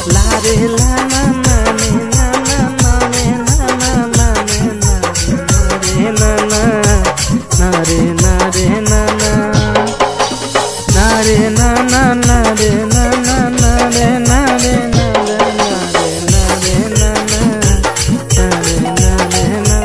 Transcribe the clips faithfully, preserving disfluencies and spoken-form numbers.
ला रे ला ना ना ने ना ना ना ने ना ना ना ने ना रे ना ना ना रे ना रे ना ना ना रे ना ना ना रे ना रे ना ना रे ना रे ना रे ना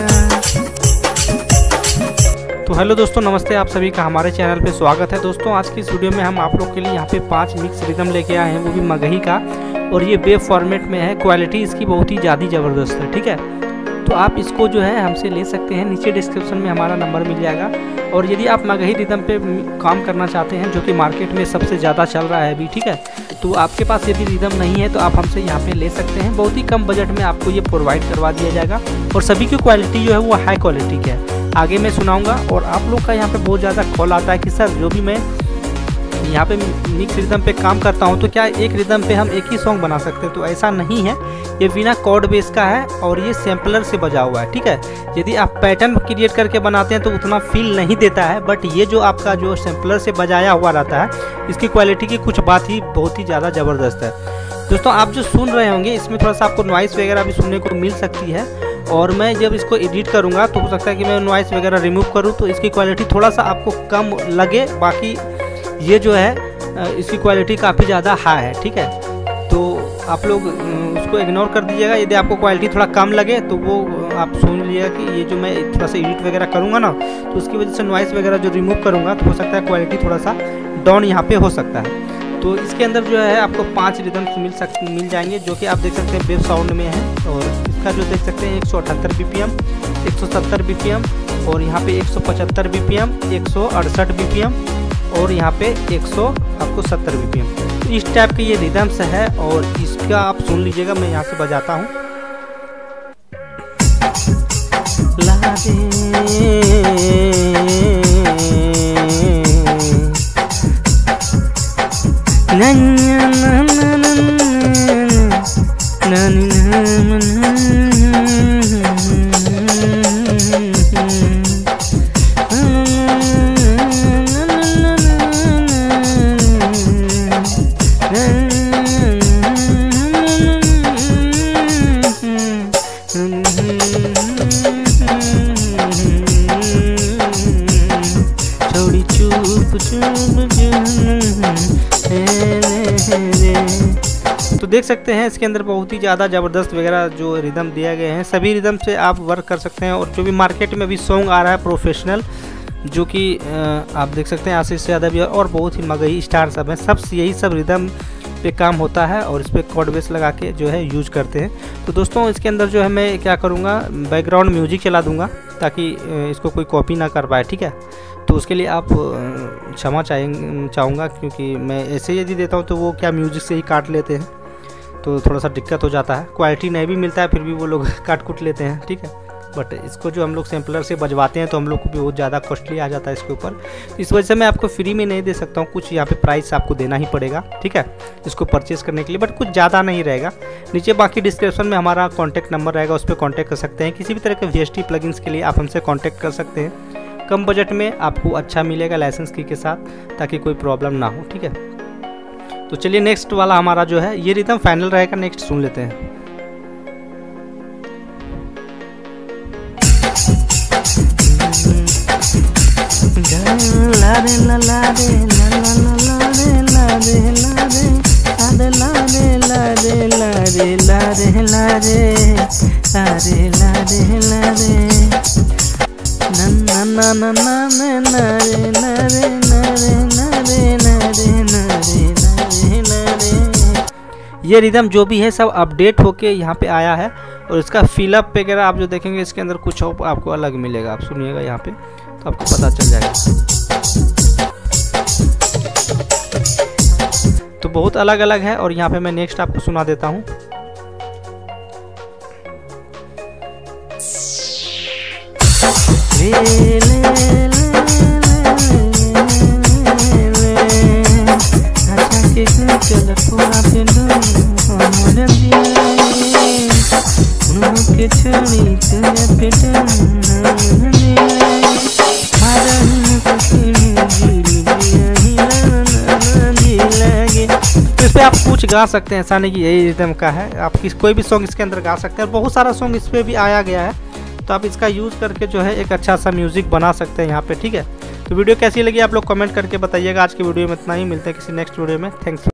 ना। तो हेलो दोस्तों, नमस्ते। आप सभी का हमारे चैनल पे स्वागत है। दोस्तों आज की इस वीडियो में हम आप लोग के लिए यहाँ पे पांच मिक्स रिदम लेके आए हैं, वो भी मगही का, और ये वेब फॉर्मेट में है। क्वालिटी इसकी बहुत ही ज़्यादा ज़बरदस्त है, ठीक है। तो आप इसको जो है हमसे ले सकते हैं, नीचे डिस्क्रिप्शन में हमारा नंबर मिल जाएगा। और यदि आप मगही रिदम पे काम करना चाहते हैं, जो कि मार्केट में सबसे ज़्यादा चल रहा है अभी, ठीक है, तो आपके पास यदि रिदम नहीं है तो आप हमसे यहाँ पे ले सकते हैं। बहुत ही कम बजट में आपको ये प्रोवाइड करवा दिया जाएगा, और सभी की क्वालिटी जो है वो हाई क्वालिटी की है। आगे मैं सुनाऊँगा। और आप लोग का यहाँ पर बहुत ज़्यादा कॉल आता है कि सर जो भी मैं यहाँ पे मिक्स रिदम पे काम करता हूँ तो क्या एक रिदम पे हम एक ही सॉन्ग बना सकते हैं? तो ऐसा नहीं है, ये बिना कॉर्ड बेस का है और ये सैम्पलर से बजा हुआ है, ठीक है। यदि आप पैटर्न क्रिएट करके बनाते हैं तो उतना फील नहीं देता है, बट ये जो आपका जो सैम्पलर से बजाया हुआ रहता है, इसकी क्वालिटी की कुछ बात ही बहुत ही ज़्यादा ज़बरदस्त है। दोस्तों आप जो सुन रहे होंगे इसमें थोड़ा सा आपको नॉइस वगैरह भी सुनने को मिल सकती है, और मैं जब इसको एडिट करूँगा तो हो सकता है कि मैं नॉइस वगैरह रिमूव करूँ तो इसकी क्वालिटी थोड़ा सा आपको कम लगे। बाकी ये जो है इसकी क्वालिटी काफ़ी ज़्यादा हाई है, ठीक है। तो आप लोग उसको इग्नोर कर दीजिएगा। यदि आपको क्वालिटी थोड़ा कम लगे तो वो आप सुन लीजिएगा कि ये जो मैं थोड़ा सा एडिट वगैरह करूँगा ना, तो उसकी वजह से नॉइस वगैरह जो रिमूव करूँगा तो हो सकता है क्वालिटी थोड़ा सा डाउन यहाँ पे हो सकता है। तो इसके अंदर जो है आपको पाँच रिदम्स मिल सक मिल जाएंगे, जो कि आप देख सकते हैं वेब साउंड में है। और इसका जो देख सकते हैं एक सौ अठहत्तर बी पी एम, एक सौ सत्तर बी पी एम, और यहाँ पे एक सौ पचहत्तर बी पी एम, एक सौ अड़सठ बी पी एम, और यहाँ पे एक सौ आपको सत्तर बी पी एम। तो इस टाइप के ये रिदम्स है, और इसका आप सुन लीजिएगा। मैं यहाँ से बजाता हूँ। ला तो देख सकते हैं इसके अंदर बहुत ही ज़्यादा ज़बरदस्त वगैरह जो रिदम दिए गए हैं। सभी रिदम से आप वर्क कर सकते हैं, और जो भी मार्केट में भी सॉन्ग आ रहा है प्रोफेशनल, जो कि आप देख सकते हैं आशीष यादव भी और बहुत ही मगही स्टार सब हैं, सब यही सब रिदम पे काम होता है, और इस पर कॉर्ड बेस लगा के जो है यूज करते हैं। तो दोस्तों इसके अंदर जो है मैं क्या करूँगा, बैकग्राउंड म्यूजिक चला दूँगा ताकि इसको कोई कॉपी ना कर पाए, ठीक है। तो उसके लिए आप क्षमा चाहेंगे चाहूँगा, क्योंकि मैं ऐसे यदि देता हूँ तो वो क्या म्यूजिक से ही काट लेते हैं, तो थोड़ा सा दिक्कत हो जाता है। क्वालिटी नहीं भी मिलता है फिर भी वो लोग काट कुट लेते हैं, ठीक है। बट इसको जो हम लोग सैम्पलर से बजवाते हैं तो हम लोग को भी बहुत ज़्यादा कॉस्टली आ जाता है इसके ऊपर। इस वजह से मैं आपको फ्री में नहीं दे सकता हूँ, कुछ यहाँ पे प्राइस आपको देना ही पड़ेगा, ठीक है, इसको परचेस करने के लिए। बट कुछ ज़्यादा नहीं रहेगा। नीचे बाकी डिस्क्रिप्शन में हमारा कॉन्टैक्ट नंबर रहेगा, उस पर कॉन्टैक्ट कर सकते हैं। किसी भी तरह के वी एस टी प्लगइन्स के लिए आप हमसे कॉन्टैक्ट कर सकते हैं। कम बजट में आपको अच्छा मिलेगा लाइसेंस की के साथ, ताकि कोई प्रॉब्लम ना हो, ठीक है। तो चलिए नेक्स्ट वाला हमारा जो है ये रिदम फाइनल रहेगा, नेक्स्ट सुन लेते हैं। ला रे ला ला रे ला ला ला रे ला रे ला रे ला ला रे ला रे ला रे ला रे ला रे ला रे ला रे ला रे ना ना ना ना ना ना रे ना रे ना रे ना रे ना रे ना रे ना रे ना रे। ये रिदम जो भी है सब अपडेट होके यहाँ पे आया है, और इसका फिलअप वगैरह आप जो देखेंगे इसके अंदर कुछ आपको अलग मिलेगा। आप सुनिएगा यहाँ पे तो आपको पता चल जाएगा। तो बहुत अलग अलग है, और यहाँ पे मैं नेक्स्ट आपको सुना देता हूँ। पे आप कुछ गा सकते हैं, ऐसा नहीं कि यही रिदम का है, आप किस कोई भी सॉन्ग इसके अंदर गा सकते हैं। बहुत सारा सॉन्ग इस पर भी आया गया है, तो आप इसका यूज़ करके जो है एक अच्छा सा म्यूज़िक बना सकते हैं यहाँ पे, ठीक है। तो वीडियो कैसी लगी आप लोग कमेंट करके बताइएगा। आज की वीडियो में इतना ही, मिलते हैं किसी नेक्स्ट वीडियो में। थैंक्स।